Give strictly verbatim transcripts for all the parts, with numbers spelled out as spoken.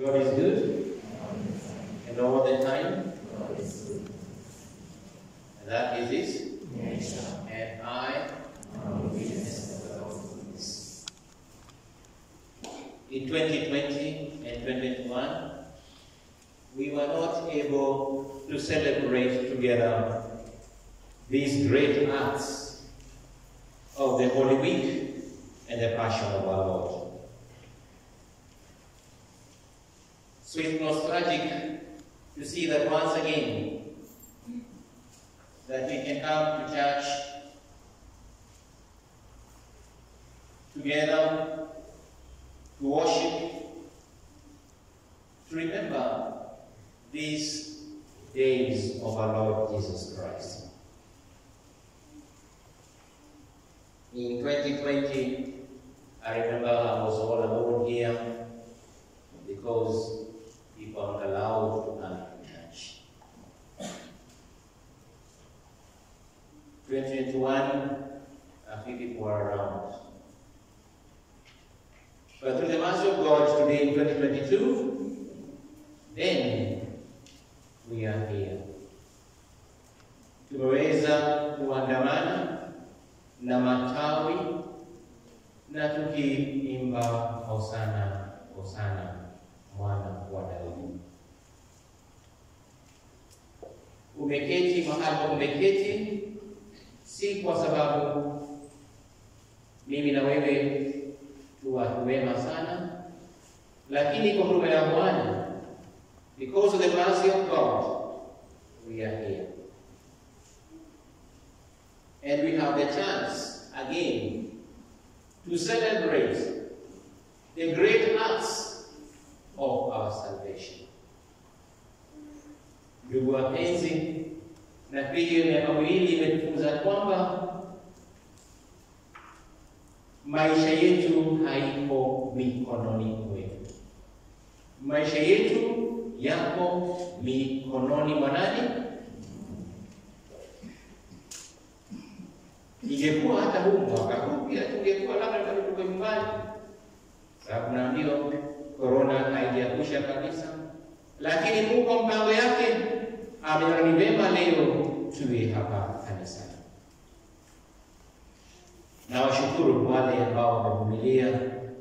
God is good, and all the time. God is good. And that is His Nature. And I Am a witness of the Lord's goodness. In twenty twenty and twenty twenty-one, we were not able to celebrate together these great acts of the Holy Week and the Passion of our Lord. So it was tragic to see that once again, that we can come to church together to worship, to remember these days of our Lord Jesus Christ. In twenty twenty, I remember I was all alone here because people are not allowed to come to church. twenty twenty-one, a few people were around. But through the mercy of God, today in twenty twenty-two, then we are here. Tumeweza kuandamana na matawi na tukiimba hosana, hosana, mwana wa Daudi. Umeketi mahali umeketi, si kwa sababu mimi na wewe tu watu wema sana, lakini kwa huruma ya Bwana, because of the mercy of God, we are here. And we have the chance again to celebrate the great acts of our salvation. Ndugu wapenzi, na pia miaka miwili imetufunza kwamba maisha yetu haiko mikononi mwetu. Maisha yetu yako mikononi mwa nani? Ingekuwa hata huu mwaka huu pia tungekuwa labda bado tuko nyumbani, sababu naambiwa corona haijakwisha kabisa, lakini Mungu kwa mpango yake ameona ni vema leo tuwe hapa kanisani. Na washukuru wale ambao wamevumilia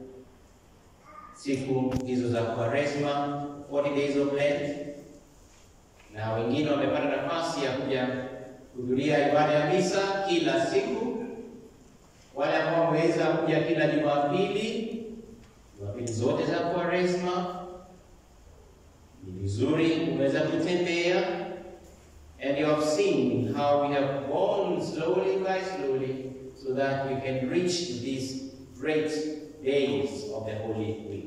siku hizo za Kwaresma, forty days of Lent, na wengine wamepata nafasi ya kuja kuhudhuria ibada ya misa kila siku. Wale ambao wameweza kuja kila Jumapili, Jumapili zote za Kwaresma, ni vizuri umeweza kutembea. And you have seen how we have gone slowly by slowly so that we can reach these great days of the Holy Week.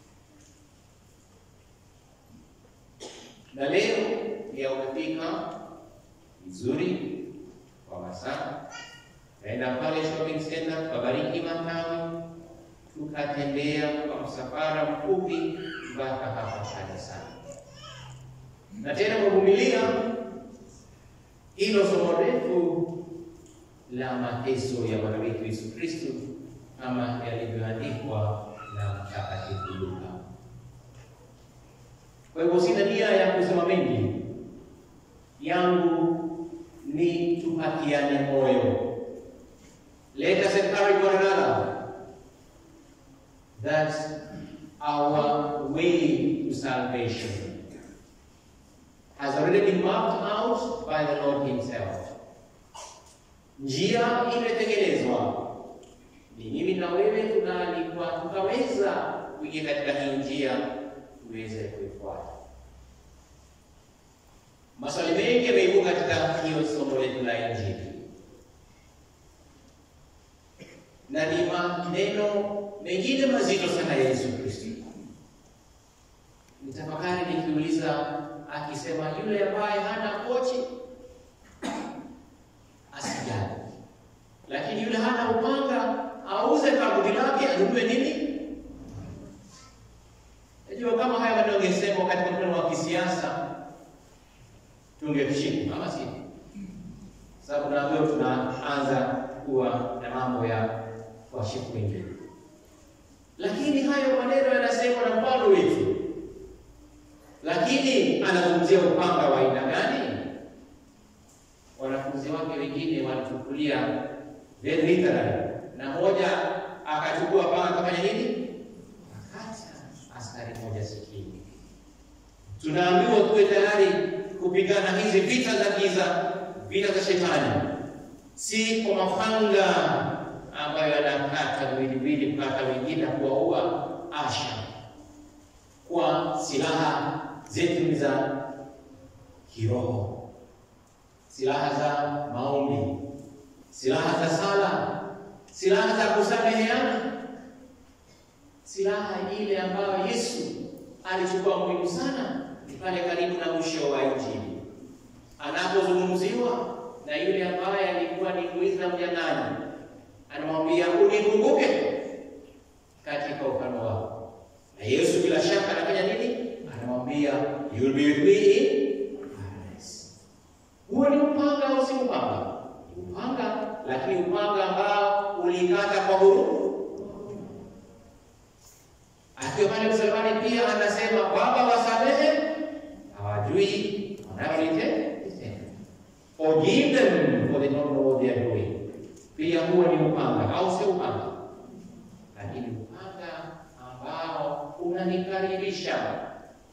Na leo ya umefika vizuri kwa masaa, naenda pale shopping center, tukabariki matawi, tukatembea kwa msafara mfupi mpaka hapa kanisani. Na tena kuvumilia hilo somo refu la mateso ya Bwana wetu Yesu Kristo kama yalivyoandikwa na Mtakatifu Luka. Kwa hivyo sina nia ya kusema mengi, yangu ni tupatiane moyo. Let us encourage one another that our way to salvation has already been mapped out by the Lord Himself. Njia imetengenezwa. Ni mimi na wewe tunaalikwa tukaweza kuingia katika hii njia tuweze kuifuata. Maswali mengi yameibuka katika hiyo somo letu la Injili. Na ni maneno mengine mazito sana ya Yesu Kristo. Nitafakari nikiuliza akisema yule ambaye hana pochi asijali, lakini yule hana upanga auze kaburi lake anunue nini? Najua kama haya maneno yangesemwa katika mkutano wa kisiasa tungekushika, ama si? Sababu na leo tunaanza kuwa na mambo ya washiku wengine. Lakini hayo maneno yanasemwa na mfalme wetu Lakini anazungumzia upanga wa aina gani? Wanafunzi wake wengine walichukulia very literally, na mmoja akachukua panga akafanya nini? Akata askari moja sikini. Tunaambiwa tuwe tayari kupigana hizi vita za giza, vita za shetani, si kwa mapanga ambayo yanakata viwiliwili, kukata wengine na kuwaua. Asha, kwa silaha zetu za kiroho, silaha za maombi, silaha za sala, silaha za kusameheana, silaha ile ambayo Yesu alichukua muhimu sana pale karibu na mwisho wa Injili, anapozungumziwa na yule ambaye alikuwa ni mwizi na mnyang'anyi, anamwambia unikumbuke katika ufalme wako. Na Yesu bila shaka anafanya nini? Anamwambia you will be with me in paradise. Huo ni upanga au si upanga? Upanga, lakini upanga ambao ulikata kwa huruma. Akiwa pale msalabani pia anasema Baba wasamehe, hawajui wanalolitenda. Forgive them for they don't know what they are doing. Pia huo ni upanga au si upanga? Lakini upanga ambao unanikaribisha.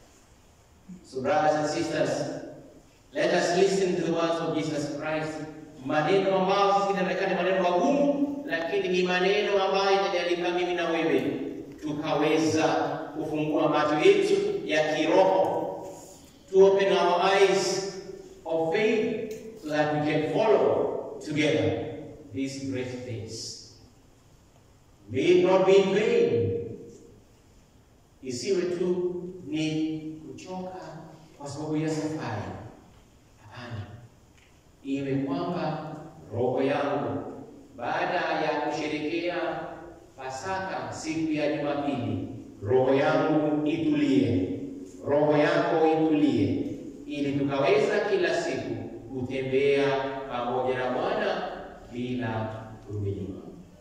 So brothers and sisters, let us listen to the words of Jesus Christ. Maneno ambayo sisi tunaonekana maneno magumu, lakini ni maneno ambayo yanalika mimi na wewe tukaweza kufungua macho yetu ya kiroho, to open our eyes of faith so that we can follow together these great things. May it not be in vain. Isiwe tu ni kuchoka kwa sababu ya safari. Hapana, iwe kwamba roho yangu baada ya kusherehekea Pasaka siku ya Jumapili, roho yangu itulie, roho yako itulie, ili tukaweza kila siku kutembea pamoja na Bwana bila kurudi nyuma.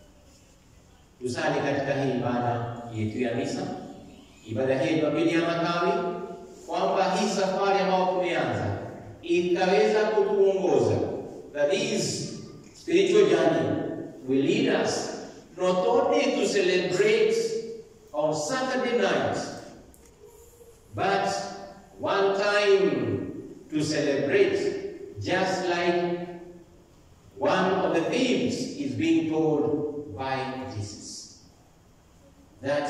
Tusali katika hii ibada yetu ya misa, ibada hii Jumapili ya Matawi, kwamba hii safari ambayo tumeanza ikaweza kutuongoza, that is spiritual journey will lead us not only to celebrate on Saturday night, but one time to celebrate, just like one of the themes is being told by Jesus, that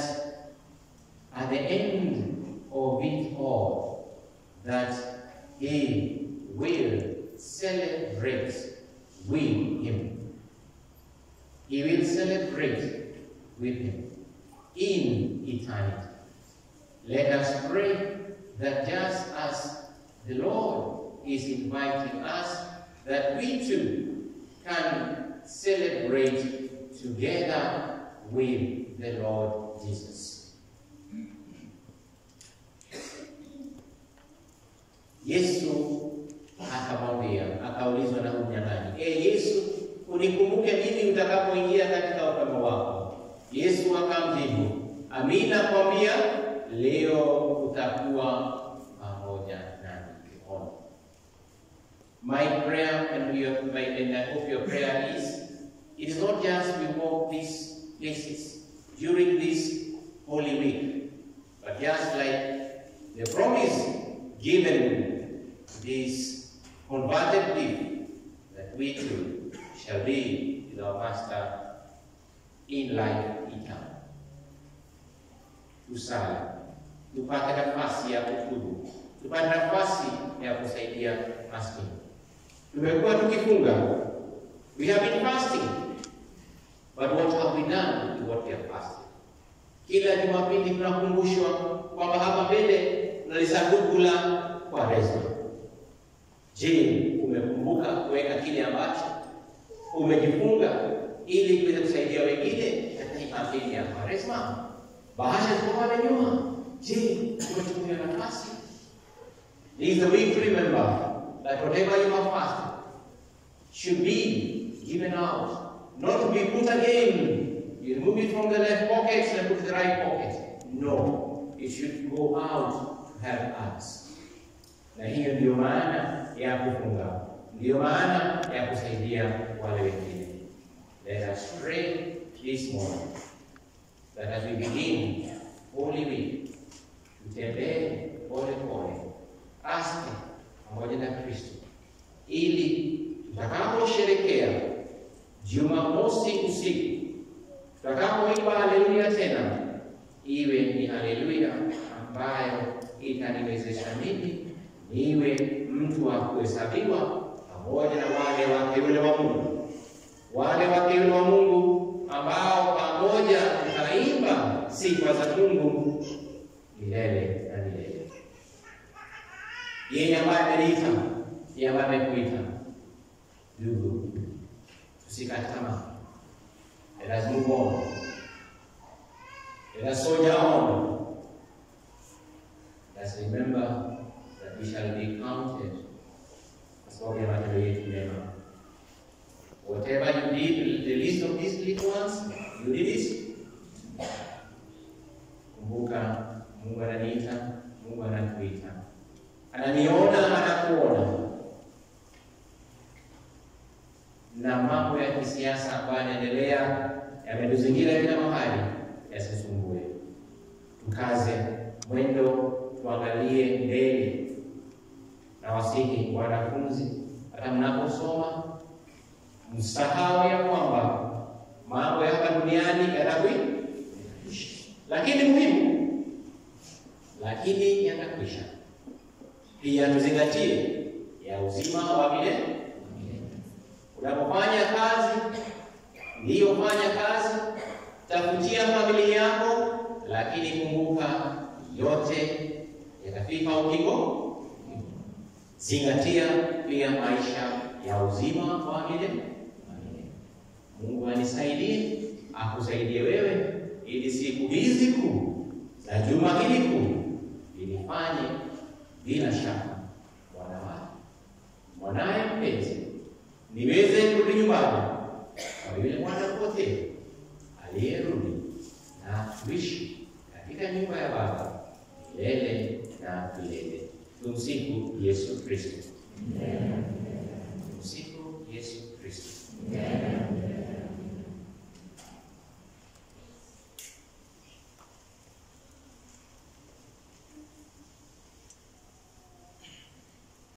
at the end of it all, that he will celebrate with him. He will celebrate with him in eternity. Let us pray that just as the Lord is inviting us, that we too can celebrate together with the Lord Jesus. Yesu akamwambia, akaulizwa na mnyang'anyi, "Eh Yesu, unikumbuke mimi utakapoingia katika ufalme wako?" Yesu akamjibu, "Amina nakwambia, leo utakuwa pamoja nami peponi." My prayer and your my and I hope your prayer is, it is not just we walk these places during this Holy Week, but just like the promise given this converted people, that we too shall be with our Master in life eternal. Tusali, tupate nafasi ya kutubu, tupate nafasi ya kusaidia maskini. Tumekuwa tukifunga, we have been fasting, but what have we done with what we have fasted? Kila Jumapili tunakumbushwa kwamba hapa mbele na sanduku la Kwaresma. Je, umekumbuka kuweka kile ambacho umejifunga ili kuweza kusaidia wengine katika kampeni ya Kwaresma? Bahasha ziko pale nyuma. Je, umetumia nafasi? This is the week to remember that whatever you have fasted should be given out, not to be put again. You remove it from the left pocket and put it in the right pocket. No, it should go out to help us. Na hiyo ndio maana ya kufunga, ndio maana ya kusaidia wale wengine. Let us pray this morning that as we begin Holy Week, tutembee pole pole, aste pamoja na Kristo, ili tutakaposherehekea Jumamosi usiku, tutakapoimba haleluya tena, iwe ni haleluya ambayo itaniwezesha mimi niwe mtu wa kuhesabiwa pamoja na wale wateule wa Mungu, wale wateule wa Mungu ambao pamoja tutaimba sifa za Mungu milele na milele. Yeye ambaye ameniita, yeye ambaye amekuita, ndugu, tusikate tamaa. Let us move on. Let us soldier on. Let us remember that we shall be counted as what we are to remember. Whatever you did, the least of these little ones, you did it. Kumbuka, Mungu ananiita, Mungu anakuita. Ananiona, anakuona. Na mambo ya kisiasa ambayo yanaendelea yametuzingira kila mahali, yasisumbue. Tukaze mwendo, tuangalie mbele. Na wasihi wanafunzi, hata mnaposoma, msahau ya kwamba mambo ya hapa duniani yatakwisha. Lakini muhimu, lakini yatakwisha. Pia tuzingatie ya uzima wa milele. Unapofanya kazi, ndio fanya kazi, tafutia familia yako, lakini kumbuka yote yatafika ukingo. Zingatia pia maisha ya uzima wa milele. Mungu anisaidie, akusaidie wewe, ili siku hizi kuu za juma hili kuu ilifanye bila shaka mwana wake, mwanaye mpenzi, niweze kurudi nyumbani kwa yule mwana pote aliyerudi, na tuishi katika nyumba ya Baba milele na milele. Tumsifu Yesu Kristo. Amen.